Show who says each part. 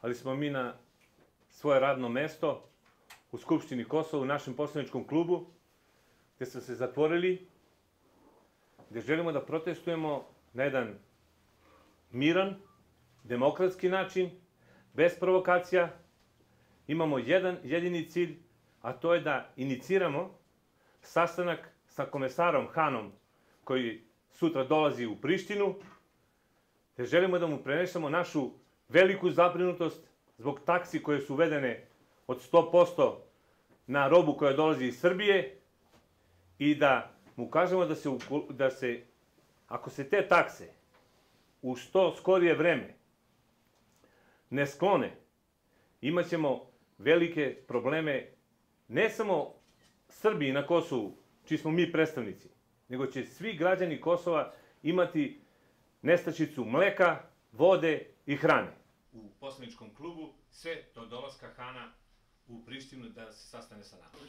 Speaker 1: ali smo mi na svoje radno mesto u Skupštini Kosova, u našem poslaničkom klubu, gde smo se zatvorili, gde želimo da protestujemo na jedan miran, demokratski način, bez provokacija. Imamo jedan jedini cilj, a to je da iniciramo sastanak sa komesarom Hahnom, koji sutra dolazi u Prištinu, gde želimo da mu prenesemo našu veliku zabrinutost zbog taksi koje su uvedene od 100% na robu koja dolazi iz Srbije i da mu kažemo da se, ako se te takse u što skorije vreme ne sklone, imaćemo velike probleme ne samo Srbiji na Kosovu, čiji smo mi predstavnici, nego će svi građani Kosova imati nestašicu mleka, vode i hrane. U poslaničkom klubu sve do dolaska Hahna u Prištinu da se sastane sa nama.